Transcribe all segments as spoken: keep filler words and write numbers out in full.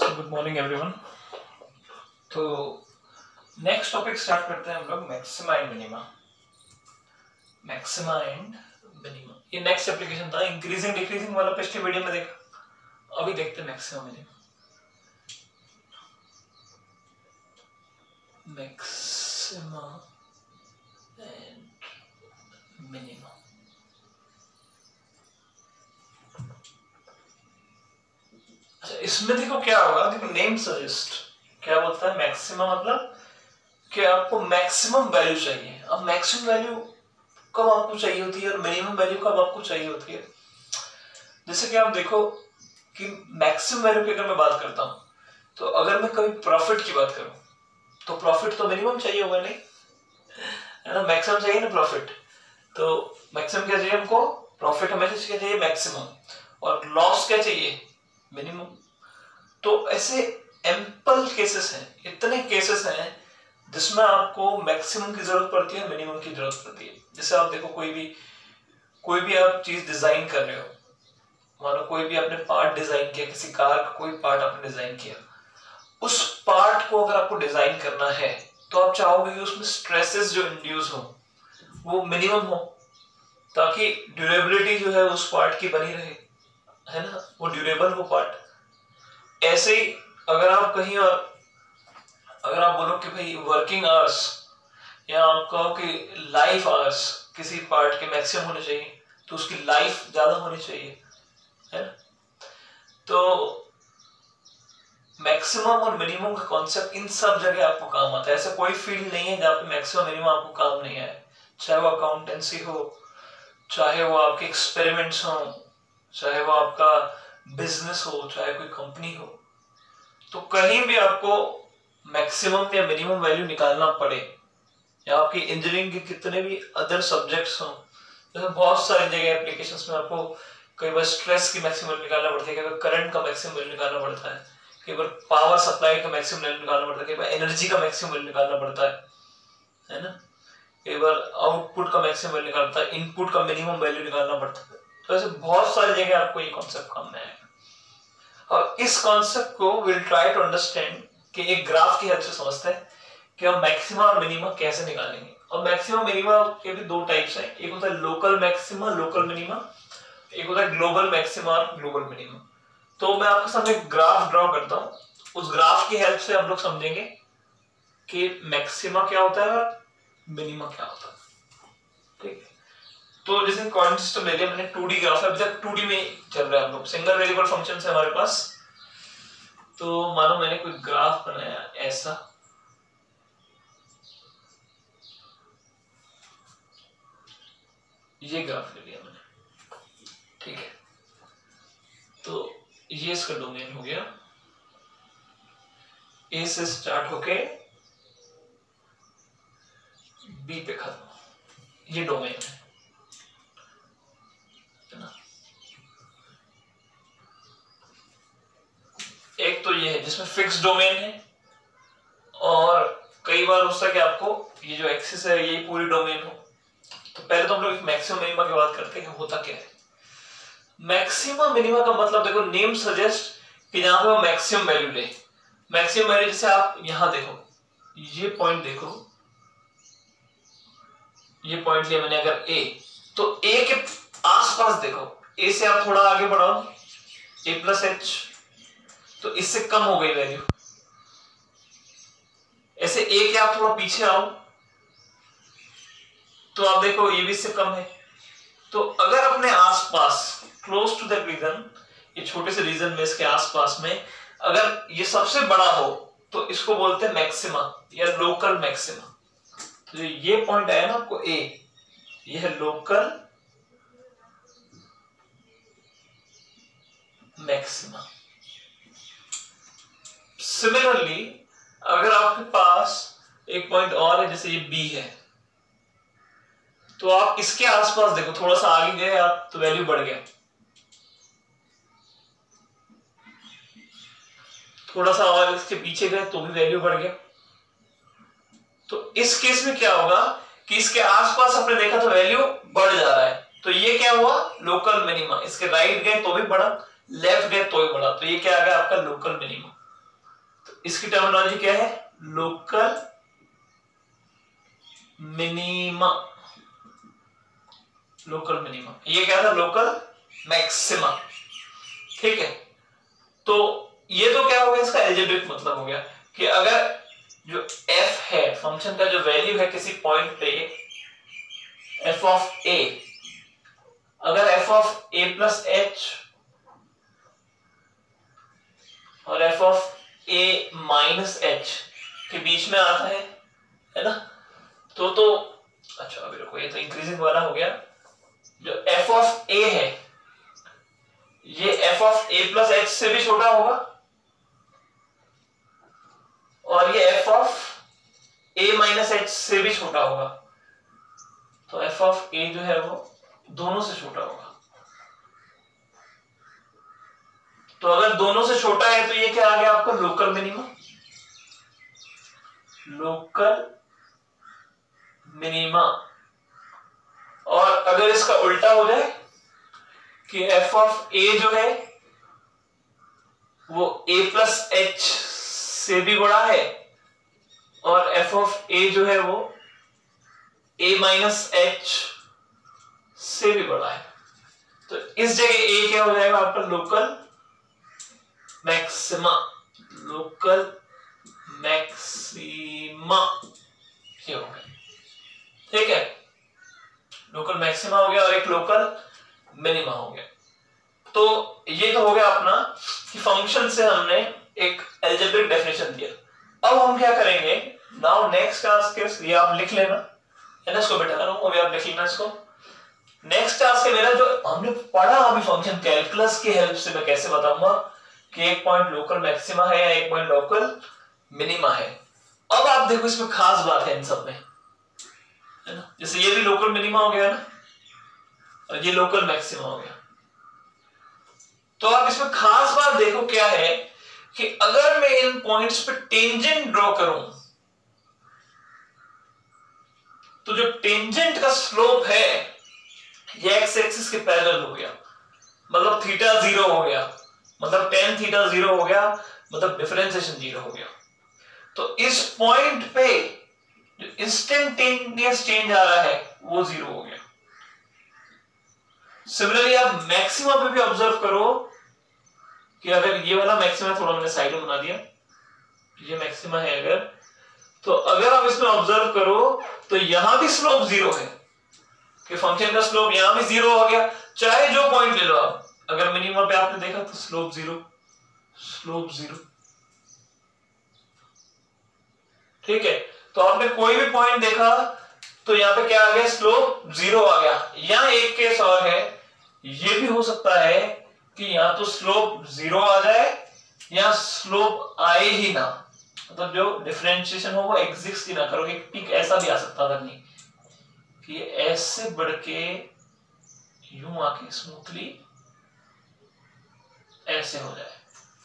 Good morning everyone. तो next topic start करते हैं हम लोग maxima and minima. Maxima and minima ये नेक्स्ट एप्लीकेशन था। इंक्रीजिंग डिक्रीजिंग वाला पिछले वीडियो में देखा, अभी देखते हैं maxima minima. Maxima and minima. अच्छा, इसमें देखो क्या होगा, देखो नेम सजेस्ट क्या बोलता है। मैक्सिमा मतलब कि आपको मैक्सिमम वैल्यू चाहिए। अब मैक्सिमम वैल्यू कब आपको चाहिए होती है और मिनिमम वैल्यू कब आपको चाहिए होती है। जैसे कि आप देखो कि मैक्सिमम वैल्यू की अगर मैं बात करता हूं, तो अगर मैं कभी प्रॉफिट की बात करूं तो प्रॉफिट तो मिनिमम चाहिए होगा, नहीं है ना। मैक्सिमम चाहिए ना प्रॉफिट, तो मैक्सिमम क्या चाहिए हमको, प्रॉफिट हमेशा क्या चाहिए मैक्सिमम, और लॉस क्या चाहिए मिनिमम। तो ऐसे एम्पल केसेस हैं, इतने केसेस हैं जिसमें आपको मैक्सिमम की जरूरत पड़ती है, मिनिमम की जरूरत पड़ती है। जैसे आप देखो कोई भी कोई भी आप चीज डिजाइन कर रहे हो, मानो कोई भी आपने पार्ट डिजाइन किया, किसी कार का कोई पार्ट आपने डिजाइन किया, उस पार्ट को अगर आपको डिजाइन करना है तो आप चाहोगे कि उसमें स्ट्रेसेस जो इंड्यूस हो वो मिनिमम हो, ताकि ड्यूरेबिलिटी जो है उस पार्ट की बनी रहे, है ना, वो ड्यूरेबल हो पार्ट। ऐसे ही अगर आप कहीं और अगर आप बोलो कि भाई वर्किंग आवर्स या आप कहो कि लाइफ आवर्स किसी पार्ट के मैक्सिमम होने चाहिए, तो उसकी लाइफ ज्यादा होनी चाहिए, है ना। तो मैक्सिमम और मिनिमम का कॉन्सेप्ट इन सब जगह आपको काम आता है। ऐसा कोई फील्ड नहीं है जहाँ पे मैक्सिमम मिनिमम आपको काम नहीं आए, चाहे वो अकाउंटेंसी हो, चाहे वो आपके एक्सपेरिमेंट्स हो, चाहे वो आपका बिजनेस हो, चाहे कोई कंपनी हो। तो कहीं भी आपको मैक्सिमम या मिनिमम वैल्यू निकालना पड़े, या आपकी इंजीनियरिंग के कितने भी अदर सब्जेक्ट्स हो, जैसे बहुत सारी जगह एप्लीकेशंस में आपको कई बार स्ट्रेस की मैक्सिमम निकालना पड़ता है, कई बार करंट का मैक्सिमम वैल्यू निकालना पड़ता है, कई बार पावर सप्लाई का मैक्सिमम वैल्यू निकालना पड़ता है, कई बार एनर्जी का मैक्सिमम वैल्यू निकालना पड़ता है, है ना। कई बार आउटपुट का मैक्सिमम वैल्यू निकालना पड़ता है, इनपुट का मिनिमम वैल्यू निकालना पड़ता है। तो ऐसे बहुत सारी जगह आपको ये कॉन्सेप्ट काम में आएगा। और इस कॉन्सेप्ट को विल ट्राई टू अंडरस्टैंड कि एक ग्राफ की हेल्प से समझते हैं कि हम मैक्सिमा और मिनिमा कैसे निकालेंगे। और मैक्सिमम मिनिमा के भी दो टाइप्स हैं, एक होता है लोकल मैक्सिमा लोकल मिनिमा, एक होता है ग्लोबल मैक्सिमा और ग्लोबल मिनिमा। तो मैं आपके सामने एक ग्राफ ड्रॉ करता हूँ, उस ग्राफ की हेल्प से हम लोग समझेंगे कि मैक्सिमा क्या होता है और मिनिमा क्या होता है, ठीक है। तो जैसे कोऑर्डिनेट सिस्टम ले लिया मैंने, टू डी ग्राफ है, अभी तक टू डी में चल रहा है हम लोग, सिंगल वेरिएबल फंक्शन है हमारे पास। तो मानो मैंने कोई ग्राफ बनाया ऐसा, ये ग्राफ ले लिया मैंने, ठीक है। तो ये इसका डोमेन हो गया, ए से स्टार्ट होके बी पे खत्म, ये डोमेन है, है ना। एक तो ये है जिसमें फिक्स डोमेन है, और कई बार हो सकता है कि आपको ये जो एक्सिस है ये पूरी डोमेन हो। तो पहले तो हम लोग मैक्सिमम मिनिमा की बात करते हैं कि होता क्या है। मैक्सिमम मिनिमा का मतलब देखो, नेम सजेस्ट कि जहां पे वो मैक्सिमम वैल्यू ले। मैक्सिमम वैल्यू जैसे आप यहां देखो, ये पॉइंट देखो, ये पॉइंट लिया मैंने अगर ए, तो ए के आसपास देखो, ए से आप थोड़ा आगे बढ़ाओ, ए प्लस एच, तो इससे कम हो गई वैल्यू। ऐसे ए के आप थोड़ा पीछे आओ, तो आप देखो ये भी इससे कम है। तो अगर अपने आसपास क्लोज टू दैट रीजन, ये छोटे से रीजन में इसके आसपास में अगर ये सबसे बड़ा हो तो इसको बोलते हैं मैक्सिमा या लोकल मैक्सिमा। तो ये पॉइंट आया ना आपको ए, ये है लोकल मैक्सिमा। सिमिलरली अगर आपके पास एक पॉइंट और है, जैसे ये बी है, तो आप इसके आसपास देखो, थोड़ा सा आगे गए आप तो वैल्यू बढ़ गया, थोड़ा सा और इसके पीछे गए तो भी वैल्यू बढ़ गया। तो इस केस में क्या होगा कि इसके आसपास आपने देखा तो वैल्यू बढ़ जा रहा है, तो ये क्या हुआ लोकल मिनिमा। इसके राइट गए तो भी बढ़ा, लेफ्ट गए तो भी बढ़ा, तो ये क्या आ गया आपका लोकल मिनिमा। तो इसकी टर्मिनोलॉजी क्या है? Local minima. लोकल मिनिमा, ये क्या था? Local maxima. ठीक है, तो ये तो क्या हो गया, इसका एल्जेब्रिक मतलब हो गया कि अगर जो f है फंक्शन का जो वैल्यू है किसी पॉइंट पे f ऑफ a, अगर f of a plus h और f of a minus h के बीच में आता है है ना, तो तो अच्छा अभी रुको, ये तो इंक्रीजिंग वाला हो गया। जो f ऑफ a है ये f of a plus h से भी छोटा होगा और ये f of a minus h से भी छोटा होगा, तो f ऑफ a जो है वो दोनों से छोटा होगा। तो अगर दोनों से छोटा है तो ये क्या आ गया आपका? Local minima. Local minima. और अगर इसका उल्टा हो जाए कि f ऑफ a जो है वो a प्लस h से भी बड़ा है और f ऑफ a जो है वो a माइनस h से भी बड़ा है, तो इस जगह a क्या हो जाएगा आपका? Local maxima. लोकल मैक्सिमा ये हो गया। ठीक है, लोकल मैक्सिमा हो गया और एक लोकल मिनिमा हो गया। तो ये तो हो गया अपना कि फंक्शन से हमने एक एल्जेब्रिक डेफिनेशन दिया। अब हम क्या करेंगे? नाउ नेक्स्ट टास्क इज, ये आप लिख लेना है ना, इसको बैठा रहा हूं, अभी आप लिख लेना इसको। नेक्स्ट टास्क है मेरा, जो हमने पढ़ा अभी फंक्शन कैलकुलस की हेल्प से मैं कैसे बताऊंगा कि एक पॉइंट लोकल मैक्सिमा है या एक पॉइंट लोकल मिनिमा है। अब आप देखो इसमें खास बात है इन सब में, है ना, जैसे ये भी लोकल मिनिमा हो गया ना और ये लोकल मैक्सिमा हो गया, तो आप इसमें खास बात देखो क्या है कि अगर मैं इन पॉइंट्स पे टेंजेंट ड्रॉ करूं तो जो टेंजेंट का स्लोप है ये एक्स एक्सिस के पैरेलल हो गया, मतलब थीटा जीरो हो गया, मतलब टेन थीटा जीरो हो गया, मतलब डिफरेंशिएशन जीरो हो गया। तो इस पॉइंट पे जो इंस्टेंटेनियस चेंज आ रहा है वो जीरो हो गया। सिमिलरली आप मैक्सिमा पे भी ऑब्जर्व करो कि अगर ये वाला मैक्सिमा थोड़ा मैंने साइड में बना दिया, ये मैक्सिमा है अगर, तो अगर आप इसमें ऑब्जर्व करो तो यहां भी स्लोप जीरो है कि फंक्शन का स्लोप यहां भी जीरो हो गया, चाहे जो पॉइंट ले लो आप। अगर मिनिमम पे आपने देखा तो स्लोप जीरो, स्लोप जीरो। ठीक है, तो आपने कोई भी पॉइंट देखा तो यहां पे क्या आ गया? स्लोप जीरो आ गया। यहां एक केस और है, ये भी हो सकता है कि यहां तो स्लोप जीरो आ जाए या स्लोप आए ही ना, मतलब जो डिफरेंशिएशन हो वो एग्जिस्ट ही ना करो। एक पीक ऐसा भी आ सकता था नहीं कि ऐसे बढ़ के यूं आके स्मूथली ऐसे हो जाए,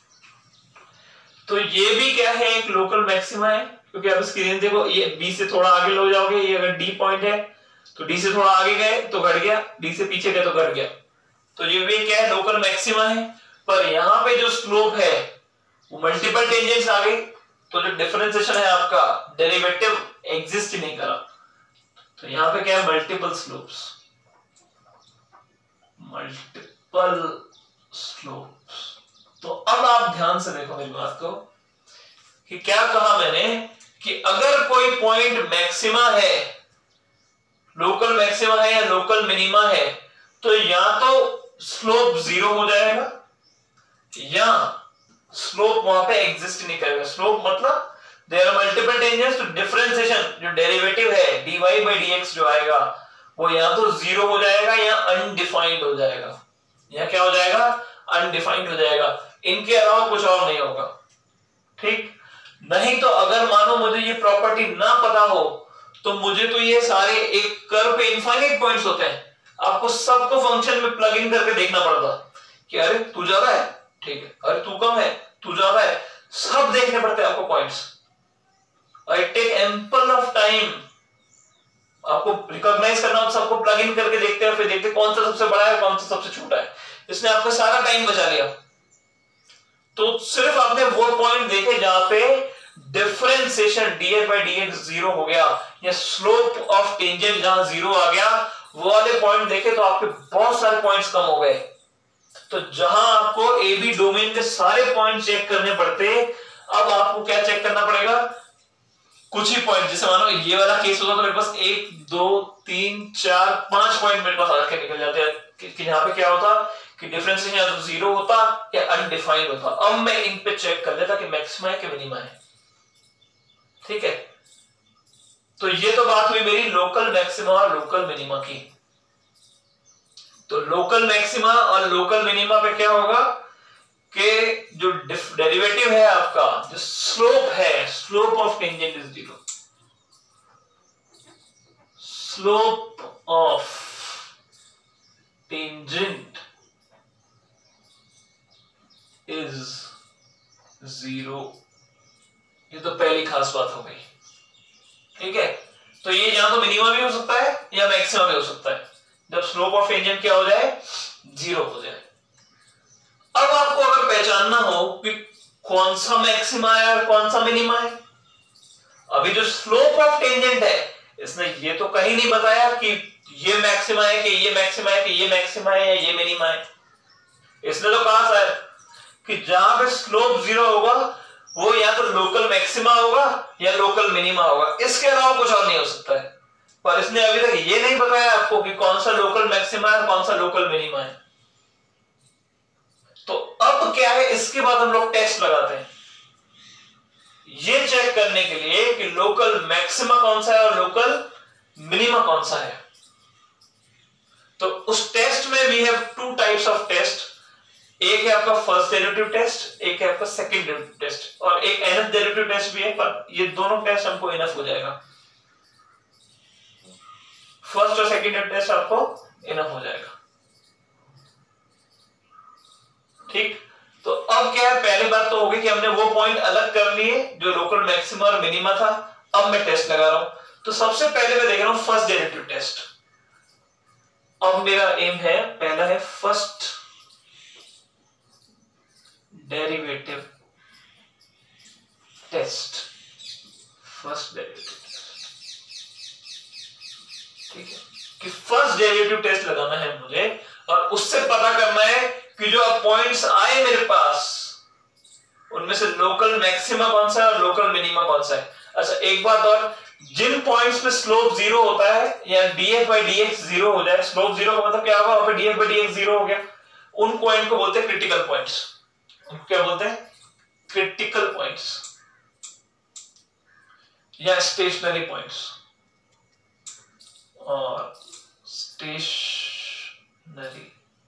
तो ये भी क्या है? एक लोकल मैक्सिमा है, क्योंकि अब इसकी रेंज देखो, ये बी से थोड़ा आगे लो जाओगे, ये अगर डी पॉइंट है तो डी से थोड़ा आगे गए तो घट गया, डी से पीछे गए तो घट गया, तो ये भी क्या है? लोकल मैक्सिमा है। पर यहां पे जो स्लोप है वो मल्टीपल टेंजेंट्स आ गई, तो जो डिफरेंशिएशन है आपका डेरिवेटिव एग्जिस्ट नहीं करा, तो यहां पे क्या है? Multiple slopes, multiple slopes. तो अब आप ध्यान से देखो मेरी बात को कि क्या कहा मैंने कि अगर कोई पॉइंट मैक्सिमा है, लोकल मैक्सिमा है या लोकल मिनिमा है, तो या तो स्लोप जीरो हो जाएगा या स्लोप वहां पे एग्जिस्ट नहीं करेगा। स्लोप मतलब देयर आर मल्टीपल टेंजेंट्स, तो डिफरेंशिएशन जो डेरिवेटिव है dy by dx जो आएगा वो या तो जीरो हो जाएगा या अनडिफाइंड हो जाएगा, या क्या हो जाएगा? अनडिफाइंड हो जाएगा। इनके अलावा कुछ और नहीं होगा। ठीक, नहीं तो अगर मानो मुझे ये प्रॉपर्टी ना पता हो तो मुझे तो ये सारे एक कर्व पे इनफाइनाइट पॉइंट्स होते हैं, आपको सबको फंक्शन में प्लग इन करके देखना पड़ता कि अरे तू ज्यादा है, ठीक है, अरे तू कम है, तू ज्यादा है, सब देखने पड़ते हैं आपको points. I take ample of time, आपको रिकॉग्नाइज करना हो, सबको प्लग इन करके देखते हैं, फिर देखते हैं कौन सा सबसे बड़ा है कौन सा सबसे छोटा है। इसने आपका सारा टाइम बचा लिया। तो सिर्फ आपने वो पॉइंट देखे जहां पे differentiation df by dx zero हो गया या स्लोप ऑफ टेंजेंट जहां जीरो आ गया, वो वाले पॉइंट देखे तो आपके बहुत सारे पॉइंट्स कम हो गए। तो जहां आपको ए बी डोमेन के सारे पॉइंट चेक करने पड़ते, अब आपको क्या चेक करना पड़ेगा, कुछ ही पॉइंट। जैसे मानो ये वाला केस होता तो मेरे पास एक दो तीन चार पांच पॉइंट मेरे पास आके निकल जाते हैं कि, कि यहां पे क्या होता कि डिफरेंशिएशन या तो जीरो होता या अनडिफाइंड होता। अब मैं इन पे चेक कर लेता कि मैक्सिमा है कि मिनिमा है। ठीक है, तो ये तो बात हुई मेरी लोकल मैक्सिमा और लोकल मिनिमा की। तो लोकल मैक्सिमा और लोकल मिनिमा पे क्या होगा कि जो डेरिवेटिव है आपका, जो स्लोप है, slope of tangent is zero, slope of tangent is zero. ये तो पहली खास बात हो गई। ठीक है, तो ये यहां तो मिनिमा भी हो सकता है या मैक्सिमा भी हो सकता है जब स्लोप ऑफ टेंजेंट क्या हो जाए, जीरो हो जाए। अब आपको अगर पहचानना हो कि कौन सा मैक्सिमा है और कौन सा मिनिमा है, अभी जो स्लोप ऑफ टेंजेंट है इसने ये तो कहीं नहीं बताया कि ये मैक्सिमा है कि ये मैक्सिमा है कि ये मैक्सिमा है या ये मिनिमा है। इसने तो कहा सर कि जहां पे स्लोप जीरो होगा वो या तो लोकल मैक्सिमा होगा या लोकल मिनिमा होगा, इसके अलावा कुछ और नहीं हो सकता है। पर इसने अभी तक ये नहीं बताया आपको कि कौन सा लोकल मैक्सिमा है और कौन सा लोकल मिनिमा है। तो अब क्या है, इसके बाद हम लोग टेस्ट लगाते हैं ये चेक करने के लिए कि लोकल मैक्सिमा कौन सा है और लोकल मिनिमा कौन सा है। तो उस टेस्ट में we have two types of test. एक है आपका फर्स्ट डेरिवेटिव टेस्ट, एक है आपका सेकंड डेरिवेटिव टेस्ट, और एक nth डेरिवेटिव टेस्ट भी है, पर ये दोनों टेस्ट हमको इनफ हो जाएगा। फर्स्ट और सेकंड टेस्ट आपको इनफ हो जाएगा। ठीक, तो अब क्या है, पहली बात तो होगी कि हमने वो पॉइंट अलग कर लिए जो लोकल मैक्सिमा और मिनिमा था। अब मैं टेस्ट लगा रहा हूं। तो सबसे पहले मैं देख रहा हूं फर्स्ट डेरिवेटिव टेस्ट। अब मेरा एम है, पहला है first derivative test, first derivative test. ठीक है, कि फर्स्ट डेरिवेटिव टेस्ट लगाना है मुझे और उससे पता करना है कि जो अब पॉइंट्स आए मेरे पास उनमें से लोकल मैक्सिमा कौन सा है और लोकल मिनिमा कौन सा है। अच्छा एक बात और, जिन पॉइंट्स पे स्लोप जीरो होता है या df by dx जीरो हो जाए, स्लोप जीरो का मतलब क्या होगा, वहां पे df by dx जीरो हो गया, उन पॉइंट को बोलते हैं क्रिटिकल पॉइंट्स। उनको क्या बोलते हैं, क्रिटिकल पॉइंट्स या स्टेशनरी पॉइंट्स और स्टेशनरी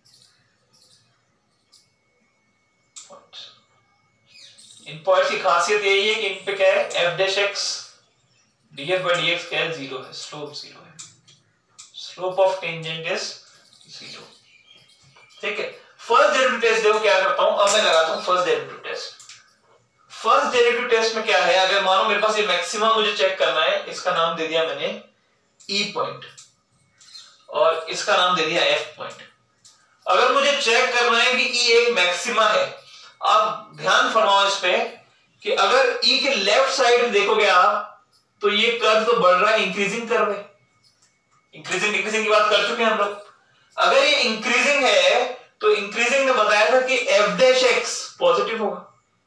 पॉइंट्स। इन पॉइंट्स की खासियत यही है कि इन पे क्या है, f dash x df by dx क्या है, जीरो है, स्लोप जीरो है, slope of tangent is zero. ठीक है, फर्स्ट डेरिवेटिव टेस्ट देखो क्या करता हूं। अब मैं लगाता हूं first derivative test. First derivative test में क्या है, अगर मानो मेरे पास ये मैक्सिमा मुझे चेक करना है, इसका नाम दे दिया मैंने E पॉइंट और इसका नाम दे दिया F पॉइंट। अगर मुझे चेक करना है कि E एक मैक्सिमा है, आप ध्यान फरमाओ इस पे कि अगर E के लेफ्ट साइड में देखोगे आप तो ये कर्व तो बढ़ रहा है, इंक्रीजिंग कर्व है। इंक्रीजिंग डिक्रीजिंग की बात कर चुके हैं हम लोग। अगर ये इंक्रीजिंग है तो इंक्रीजिंग में बताया था कि f डैश x पॉजिटिव होगा।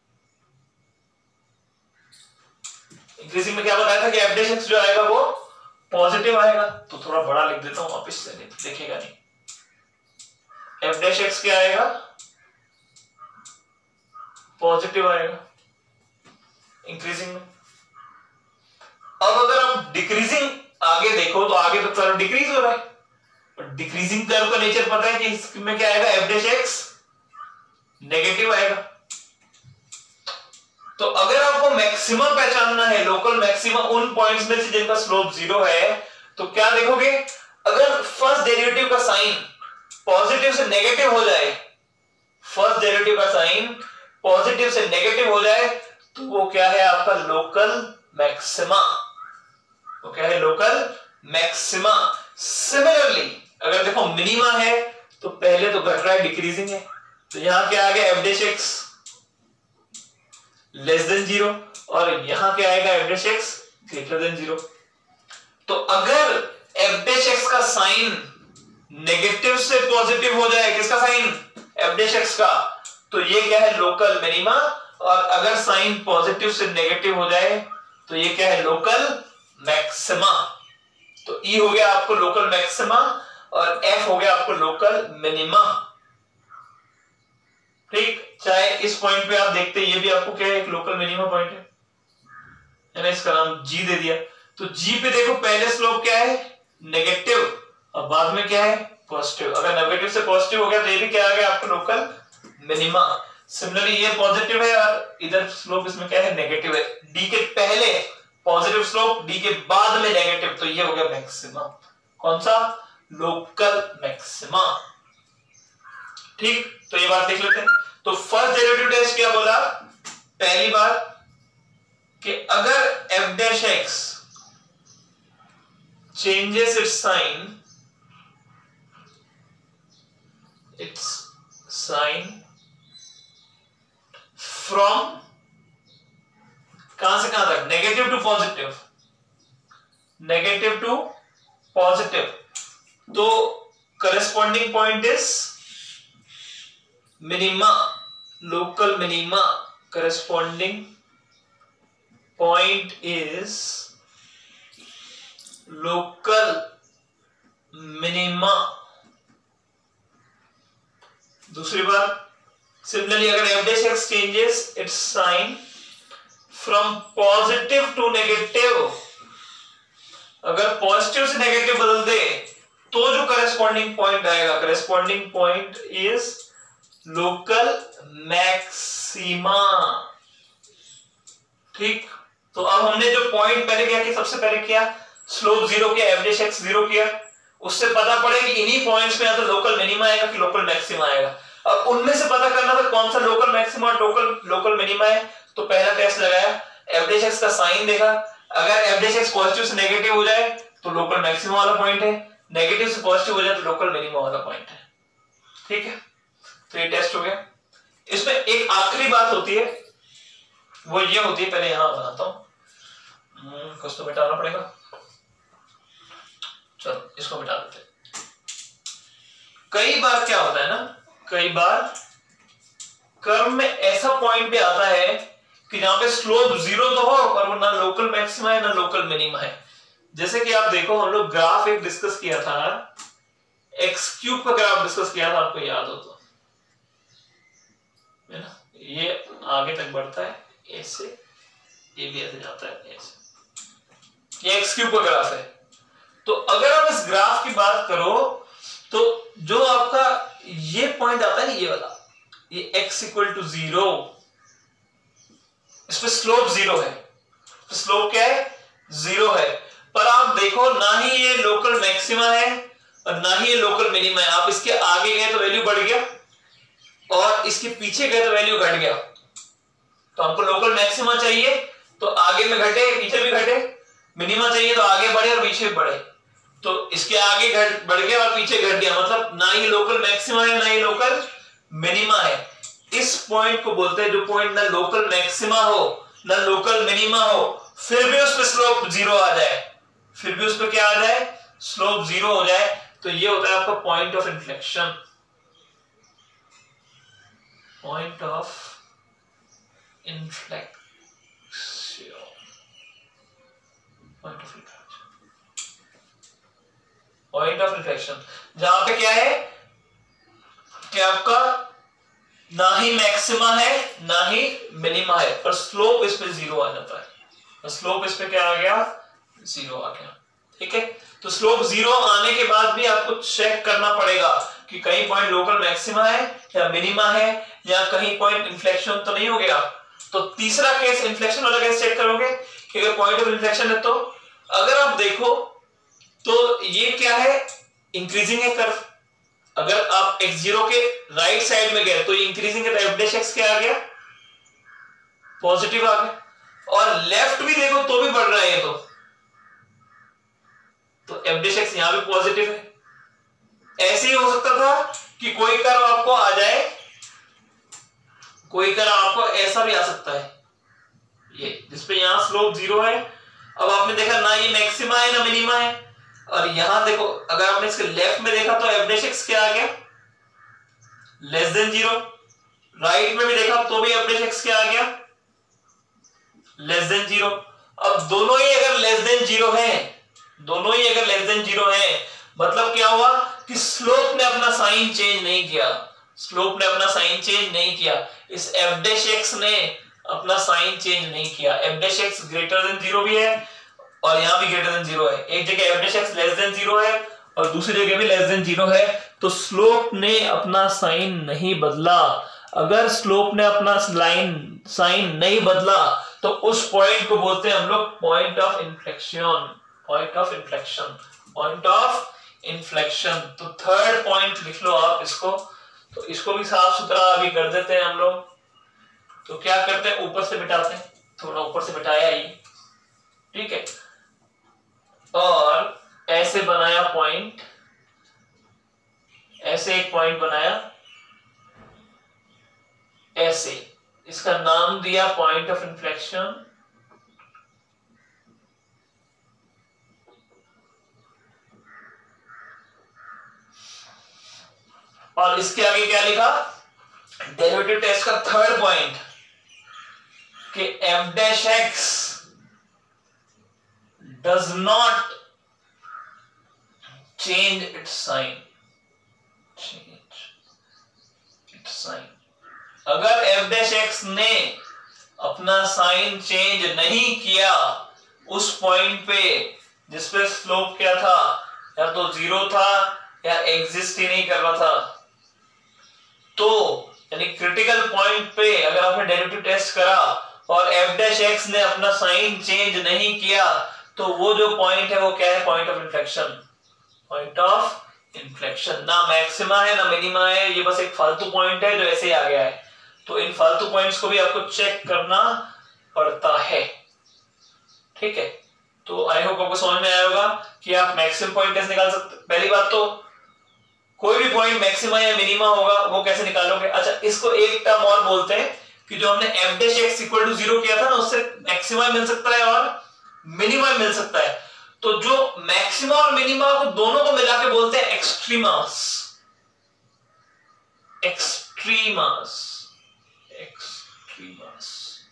इंक्रीजिंग में क्या बताया था कि f डैश x जो आएगा वो पॉजिटिव आएगा। तो थोड़ा बड़ा लिख देता हूं वापस से, नहीं देखेगा नहीं। f डैश x क्या आएगा, पॉजिटिव आएगा इंक्रीजिंग में। अब अगर आप डिक्रीजिंग आगे देखो तो आगे तो कर्व डिक्रीज हो रहा है, डिक्रीजिंग कर्व का नेचर पता है कि इसमें क्या आएगा, f डैश x नेगेटिव आएगा। तो अगर आपको मैक्सिमम पहचानना है, लोकल मैक्सिमम उन पॉइंट्स में से जिनका स्लोप जीरो है, तो क्या देखोगे, अगर फर्स्ट डेरिवेटिव का साइन पॉजिटिव से नेगेटिव हो जाए, फर्स्ट डेरिवेटिव का साइन पॉजिटिव से नेगेटिव हो जाए तो वो क्या है आपका लोकल मैक्सिमा। वो क्या है, लोकल मैक्सिमा। सिमिलरली अगर देखो मिनिमा है तो पहले तो घट रहा है, डिक्रीजिंग है, तो यहां क्या आ गया, f dash x less than zero, और यहां क्या आएगा f dash x greater than zero. तो अगर एफ डैश एक्स का साइन नेगेटिव से पॉजिटिव हो जाए, किसका साइन, एफ डैश एक्स का, तो ये क्या है लोकल मिनिमा, और अगर साइन पॉजिटिव से नेगेटिव हो जाए तो ये क्या है लोकल मैक्सिमा। तो ई हो गया आपको लोकल मैक्सिमा और एफ हो गया आपको लोकल मिनिमा। ठीक, चाहे इस पॉइंट पे आप देखते हैं ये भी आपको क्या है एक लोकल मिनिमा पॉइंट है, मैंने इसका नाम जी दे दिया। तो जी पे देखो पहले स्लोप क्या है नेगेटिव और बाद में क्या है पॉजिटिव। अगर नेगेटिव से पॉजिटिव हो गया तो ये भी क्या आ गया आपको लोकल मिनिमा। सिमिलरली ये पॉजिटिव है और इधर स्लोप इसमें क्या है नेगेटिव है, डी के पहले पॉजिटिव स्लोप डी के बाद में नेगेटिव, तो ये हो गया मैक्सिमा। कौन सा, लोकल मैक्सिमा। ठीक, तो ये बात देख लेते हैं। तो फर्स्ट डेरिवेटिव टेस्ट क्या बोला, पहली बात कि अगर f dash x changes its sign, its sign from कहां से कहां तक, negative to positive, negative to positive, तो corresponding point is minima, local minima, corresponding point is local minima. दूसरी बात, सिमिलरली अगर f dash x changes its sign from positive to negative, अगर positive से नेगेटिव बदल दे तो जो करस्पॉन्डिंग पॉइंट आएगा, corresponding point is local maxima. ठीक, तो अब हमने जो पॉइंट पहले क्या किया, सबसे पहले किया स्लोप जीरो किया, एफ डैश एक्स जीरो किया, उससे पता पड़े कि इन्हीं पॉइंट्स में या तो लोकल मिनिमा आएगा कि लोकल मैक्सिमा आएगा। अब उनमें से पता करना था कौन सा लोकल मैक्सिमा और लोकल लोकल मिनिमा है। तो पहला टेस्ट लगाया, एफ डैश एक्स का साइन देखा, अगर एफ डैश एक्स पॉजिटिव से नेगेटिव हो जाए तो लोकल मैक्सिमा वाला पॉइंट है, नेगेटिव से पॉजिटिव हो जाए तो लोकल मिनिमा वाला पॉइंट है। ठीक है, तो ये टेस्ट हो गया। इसमें एक आखिरी बात होती है, वो ये होती है, पहले यहां बनाता हूं, कुछ तो मिटाना पड़ेगा, चलो इसको मिटा देते हैं। कई बार क्या होता है ना, कई बार कर्व में ऐसा पॉइंट भी आता है कि जहां पे स्लोप जीरो तो हो पर वो ना लोकल मैक्सिमा है ना लोकल मिनिमा है। जैसे कि आप देखो, हम लोग ग्राफ एक डिस्कस किया था, एक्स क्यूब का ग्राफ डिस्कस किया था, आपको याद हो तो, है ना, ये आगे तक बढ़ता है ऐसे, ये भी ऐसे जाता है ऐसे, ये एक्स क्यूब का ग्राफ है। तो अगर आप इस ग्राफ की बात करो तो जो आपका ये पॉइंट आता है ना, ये वाला, ये x इक्वल टू जीरो, इस पे स्लोप जीरो है, तो स्लोप क्या है जीरो है, पर आप देखो ना ही ये लोकल मैक्सिमा है और ना ही ये लोकल मिनिमा है। आप इसके आगे गए तो वैल्यू बढ़ गया और इसके पीछे गए तो वैल्यू घट गया। तो आपको लोकल मैक्सिमा चाहिए तो आगे में घटे पीछे भी घटे, मिनिमा चाहिए तो आगे बढ़े और पीछे बढ़े, तो इसके आगे घट बढ़ गया और पीछे घट गया, मतलब ना ही लोकल मैक्सिमा है ना ही लोकल मिनिमा है। इस पॉइंट को बोलते हैं, जो पॉइंट ना लोकल मैक्सिमा हो ना लोकल मिनिमा हो, फिर भी उस पर स्लोप जीरो आ जाए, फिर भी उस पर क्या आ जाए स्लोप जीरो हो जाए, तो ये होता है आपका point of inflection, point of inflection, point of inflection, point of inflection, जहां पे क्या है कि आपका ना ही मैक्सिमा है ना ही मिनिमा है, पर स्लोप इस पे जीरो आ जाता है, स्लोप इस पे क्या आ गया जीरो आ गया। ठीक है, तो स्लोप जीरो आने के बाद भी आपको चेक करना पड़ेगा कि कहीं पॉइंट लोकल मैक्सिमा है या मिनिमा है या कहीं पॉइंट इन्फ्लेक्शन तो नहीं हो गया। तो तीसरा केस इन्फ्लेक्शन वाला केस चेक करोगे कि अगर पॉइंट ऑफ इन्फ्लेक्शन है, तो अगर आप देखो तो ये क्या है इंक्रीजिंग है कर्व, अगर आप एक्स जीरो के राइट साइड में गए तो ये इंक्रीजिंग है, तो एफ डैश एक्स क्या आ गया पॉजिटिव आ गया, और लेफ्ट भी देखो तो भी बढ़ रहा है, तो तो एफ डैश एक्स यहां भी पॉजिटिव है। ऐसे ही हो सकता था कि कोई कर्व आपको आ जाए, कोई कर्व आपको ऐसा भी आ सकता है, ये जिसपे यहाँ स्लोप जीरो है। अब आपने देखा ना ये मैक्सिमा है ना मिनिमा है, और यहां देखो अगर आपने इसके लेफ्ट में देखा तो एफ डैश एक्स क्या आ गया, लेस देन जीरो। राइट में भी देखा तो भी एफ डैश एक्स क्या आ गया, लेस देन जीरो। अब दोनों ही अगर लेस देन जीरो है, दोनों ही अगर लेस देन जीरो है, मतलब क्या हुआ कि स्लोप ने अपना साइन चेंज नहीं किया, स्लोप ने अपना साइन चेंज नहीं किया, इस एफ डैश एक्स ने अपना साइन चेंज नहीं किया। F dash x greater than zero भी है और यहां भी ग्रेटर देन जीरो है, एक जगह f dash x less than zero है और दूसरी जगह भी लेस देन जीरो है, तो स्लोप ने अपना साइन नहीं बदला। अगर स्लोप ने अपना लाइन साइन नहीं बदला तो उस पॉइंट को बोलते हैं हम लोग point of inflection, point of inflection, point of inflection. तो थर्ड पॉइंट लिख लो आप इसको। तो इसको भी साफ सुथरा अभी कर देते हैं हम लोग। तो क्या करते हैं, ऊपर से मिटाते हैं, थोड़ा ऊपर से मिटाया ही, ठीक है, और ऐसे बनाया पॉइंट, ऐसे एक पॉइंट बनाया, ऐसे, इसका नाम दिया पॉइंट ऑफ इन्फ्लेक्शन। और इसके आगे क्या लिखा, डेरिवेटिव टेस्ट का थर्ड पॉइंट कि f dash x does not change its sign, change its sign. अगर एफ डैश एक्स ने अपना साइन चेंज नहीं किया उस पॉइंट पे जिसपे स्लोप क्या था, या तो जीरो था या एग्जिस्ट ही नहीं कर रहा था, तो यानी क्रिटिकल पॉइंट पे अगर आपने डेरिवेटिव टेस्ट करा और एफ डैश एक्स ने अपना साइन चेंज नहीं किया, तो वो जो पॉइंट है वो क्या है, point of inflection, point of inflection. ना मैक्सिमा है ना मिनिमा है, ये बस एक फालतू पॉइंट है जो ऐसे ही आ गया है। तो इन फालतू पॉइंट्स को भी आपको चेक करना पड़ता है, ठीक है। तो आई होप आपको समझ में आया होगा कि आप मैक्सिमम पॉइंट कैसे निकाल सकते। पहली बात तो कोई भी पॉइंट मैक्सिमा या मिनिमा होगा वो कैसे निकालोगे। अच्छा, इसको एक टर्म और बोलते हैं कि जो हमने f dash x equal to zero किया था ना, उससे मैक्सिमा मिल सकता है और मिनिमा मिल सकता है। तो जो मैक्सिमा और मिनिमा को दोनों को मिला के बोलते हैं एक्सट्रीमास, एक्सट्रीमास, एक्सट्रीमास।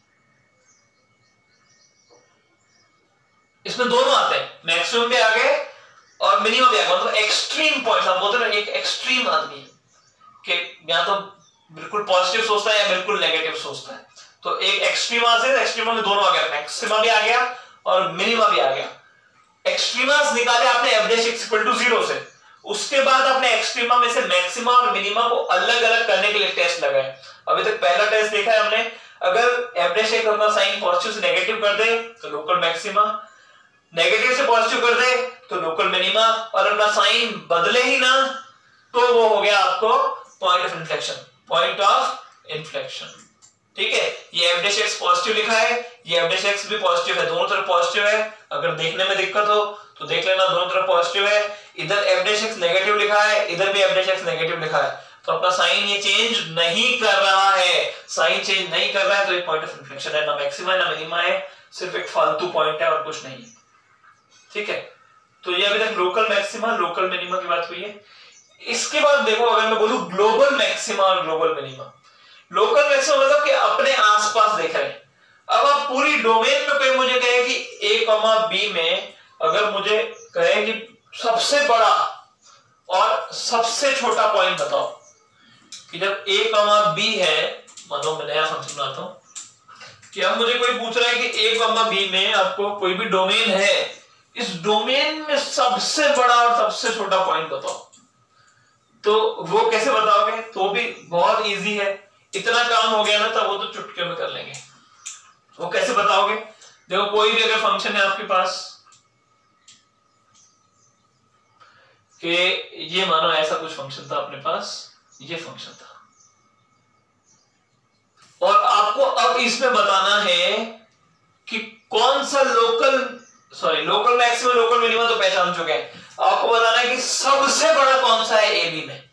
इसमें दोनों आते हैं, मैक्सिमम भी आगे और मिनिमम भी आगे, मतलब एक्सट्रीम पॉइंट्स। आप बोलते हैं ना एक एक्सट्रीम आदमी कि या तो बिल्कुल पॉजिटिव सोचता है या बिल्कुल नेगेटिव सोचता है, तो एक एक्सट्रीमा से एक्सट्रीमा में दोनों आ गया, मैक्सिमा भी आ गया और मिनिमा भी आ गया। एक्सट्रीमास निकाले आपने f dash x equal to zero से, उसके बाद आपने एक्सट्रीमा में से मैक्सिमा और मिनिमा को अलग अलग करने के लिए टेस्ट लगाए। अभी तक पहला टेस्ट देखा है हमने, अगर एफ डैश एक्स अपना साइन पॉजिटिव से नेगेटिव कर दे तो लोकल मैक्सिमा, नेगेटिव से पॉजिटिव कर दे तो लोकल मिनिमा, और अपना साइन बदले ही ना तो वो हो गया आपको point of inflection, point of inflection, ठीक है। ये एफ डैश एक्स पॉजिटिव लिखा है, ये एफ डैश एक्स भी पॉजिटिव है, दोनों तरफ पॉजिटिव है। अगर देखने में दिक्कत हो तो देख लेना, दोनों तरफ पॉजिटिव है। इधर एफ डैश एक्स नेगेटिव लिखा है, इधर भी एफ डैश एक्स नेगेटिव लिखा है, तो अपना साइन ये चेंज नहीं कर रहा है, साइन चेंज नहीं कर रहा है, तो ये पॉइंट ऑफ इन्फ्लेक्शन है। ना मैक्सिमा है ना मिनिमा है, सिर्फ एक फालतू पॉइंट है और कुछ नहीं, ठीक है। तो ये अभी तक लोकल मैक्सिमा लोकल मिनिमा की बात हुई है। इसके बाद देखो, अगर मैं बोलूं ग्लोबल मैक्सिमा और ग्लोबल मिनिमा, लोकल मैक्सिमा मतलब कि अपने आसपास देख रहे हैं। अब आप पूरी डोमेन में कोई मुझे कहे कि ए कॉमा बी में अगर मुझे कहे कि सबसे बड़ा और सबसे छोटा पॉइंट बताओ, कि जब ए कॉमा बी है, मानो मैं नया फंक्शन बनाता हूं कि अब मुझे कोई पूछ रहा है कि ए कॉमा बी में आपको कोई भी डोमेन है, इस डोमेन में सबसे बड़ा और सबसे छोटा पॉइंट बताओ, तो वो कैसे बताओगे? तो भी बहुत इजी है, इतना काम हो गया ना, तब वो तो चुटकी में कर लेंगे। वो कैसे बताओगे? देखो, कोई भी अगर फंक्शन है आपके पास कि ये मानो ऐसा कुछ फंक्शन था अपने पास, ये फंक्शन था, और आपको अब इसमें बताना है कि कौन सा local sorry local maximum local minimum तो पहचान चुके हैं, आपको बताना है कि सबसे बड़ा कौन सा है ए बी में,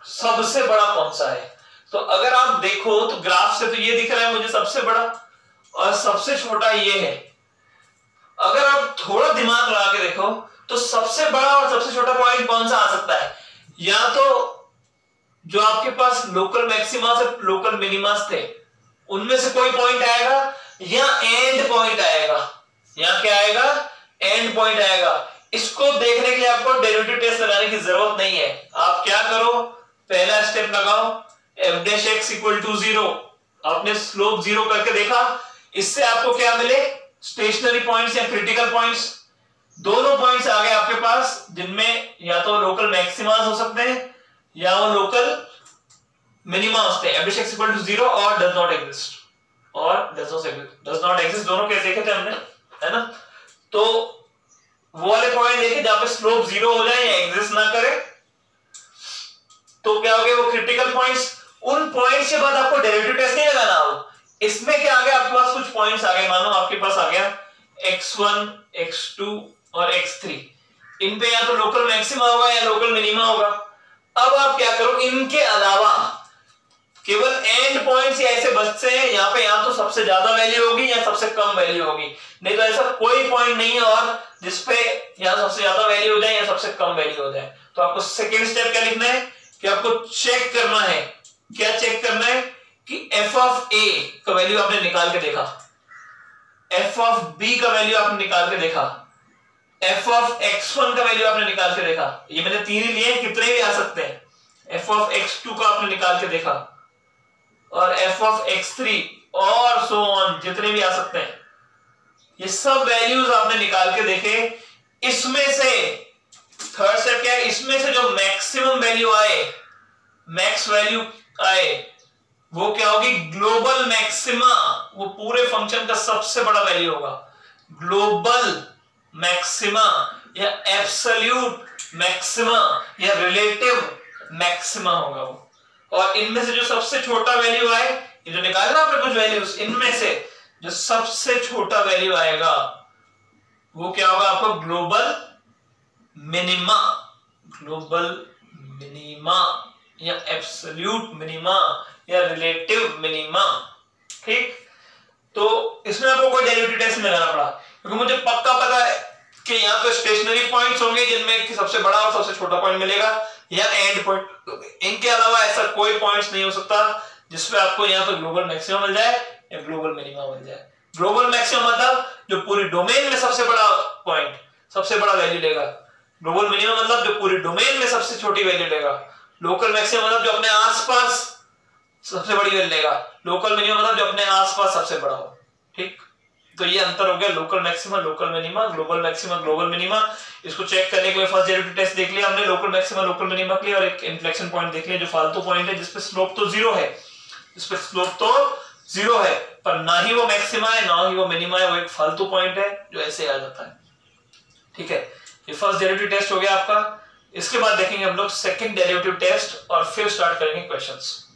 सबसे बड़ा कौन सा है। तो अगर आप देखो तो ग्राफ से तो ये दिख रहा है मुझे सबसे बड़ा, और सबसे छोटा ये है। अगर आप थोड़ा दिमाग लगा के देखो तो सबसे बड़ा और सबसे छोटा पॉइंट कौन सा आ सकता है? या तो जो आपके पास लोकल मैक्सिमा से लोकल मिनिमास थे उनमें से कोई पॉइंट आएगा, या एंड पॉइंट आएगा। या क्या आएगा? एंड पॉइंट आएगा। इसको देखने के लिए आपको डेरिवेटिव टेस्ट लगाने की जरूरत नहीं है। आप क्या करो, पहला स्टेप लगाओ, f dash x equal to zero. आपने स्लोप जीरो करके देखा, इससे आपको क्या मिले? स्टेशनरी पॉइंट्स या क्रिटिकल पॉइंट्स। दोनों पॉइंट्स आ गए आपके पास जिनमें या तो लोकल मैक्सिमास हो सकते हैं या वो लोकल मिनिमा होते हैं। F dash x equal to zero और डज नॉट एग्जिस्ट, और डज नॉट एग्जिस्ट दोनों कैसे देखे थे हमने, है ना? तो वो वाले पॉइंट देखे जहां पे स्लोप जीरो हो जाए या एग्जिस्ट ना करे तो क्या हो गए? वो क्रिटिकल पॉइंट्स। उन पॉइंट्स के बाद आपको डेरिवेटिव टेस्ट नहीं लगाना हो। इसमें क्या आ गया आपके पास? कुछ पॉइंट्स आ गए, मानो आपके पास आ गया एक्स वन, एक्स टू और एक्स थ्री। इन पे या तो लोकल मैक्सिमा होगा या लोकल मिनिमा होगा। अब आप क्या करो, इनके अलावा केवल एंड पॉइंट्स ऐसे बचते हैं यहाँ पे, या तो सबसे ज्यादा वैल्यू होगी या सबसे कम वैल्यू होगी, नहीं तो ऐसा कोई पॉइंट नहीं है और जिसपे या सबसे ज्यादा वैल्यू हो जाए या सबसे कम वैल्यू हो जाए। तो आपको सेकेंड स्टेप क्या लिखना है कि आपको चेक करना है। क्या चेक करना है? कि एफ ऑफ ए का वैल्यू आपने निकाल के देखा, एफ ऑफ बी का वैल्यू आपने निकाल के देखा, एफ ऑफ एक्स वन का वैल्यू आपने निकाल के देखा। ये मैंने तीन ही लिए, कितने भी आ सकते हैं। एफ ऑफ एक्स टू का आपने निकाल के देखा, और एफ ऑफ एक्स थ्री और सो ऑन, जितने भी आ सकते हैं। ये सब वैल्यूज आपने निकाल के देखे। इसमें से थर्ड स्टेप क्या है? इसमें से जो मैक्सिमम वैल्यू आए, मैक्स वैल्यू आए, वो क्या होगी? Global maxima. वो पूरे फंक्शन का सबसे बड़ा वैल्यू होगा। ग्लोबल मैक्सिमा या एब्सोल्यूट मैक्सिमा या रिलेटिव मैक्सिमा होगा वो। और इनमें से जो सबसे छोटा वैल्यू आए, ये जो निकाले ना आपने कुछ वैल्यूज, इनमें से जो सबसे छोटा वैल्यू आएगा वो क्या होगा? आपको ग्लोबल मिनिमा, ग्लोबल मिनिमा या एब्सोल्यूट मिनिमा या रिलेटिव मिनिमा। ठीक, तो इसमें आपको कोई डेरिवेटिव टेस्ट नहीं लगाना पड़ा, क्योंकि मुझे पक्का पता है कि यहाँ पे स्टेशनरी पॉइंट्स होंगे जिनमें सबसे बड़ा और सबसे छोटा पॉइंट मिलेगा, या एंड पॉइंट। इनके अलावा ऐसा कोई पॉइंट्स नहीं हो सकता जिसपे आपको यहाँ पे ग्लोबल मैक्सिमम मिल जाए या ग्लोबल मिनिमा मिल जाए। ग्लोबल मैक्सिमम मतलब जो पूरी डोमेन में सबसे बड़ा पॉइंट, सबसे बड़ा वैल्यू लेगा। ग्लोबल मिनिमम मतलब जो पूरी डोमेन में सबसे छोटी वैल्यू लेगा। लोकल मैक्सिमम मतलब जो अपने आसपास सबसे बड़ी वैल्यू लेगा। लोकल मिनिमम मतलब जो अपने आसपास सबसे बड़ा हो। ठीक, तो ये अंतर हो गया local maxima, local minima, global maxima, global minima. इसको चेक करने के लिए फर्स्ट डेरिवेटिव टेस्ट देख लिया हमने लोकल मैक्सिमा, लोकल मिनिमा के लिए, और एक इन्फ्लेक्शन पॉइंट देख लिया जो फालतू पॉइंट है जिसपे स्लोप तो जीरो है, जिसपे स्लोप तो जीरो है पर ना ही वो मैक्सिमा है ना ही वो मिनिमा है, वो एक फालतू पॉइंट है जो ऐसे आ जाता है। ठीक है, ये फर्स्ट डेरिवेटिव टेस्ट हो गया आपका। इसके बाद देखेंगे हम लोग सेकंड डेरिवेटिव टेस्ट और फिर स्टार्ट करेंगे क्वेश्चंस।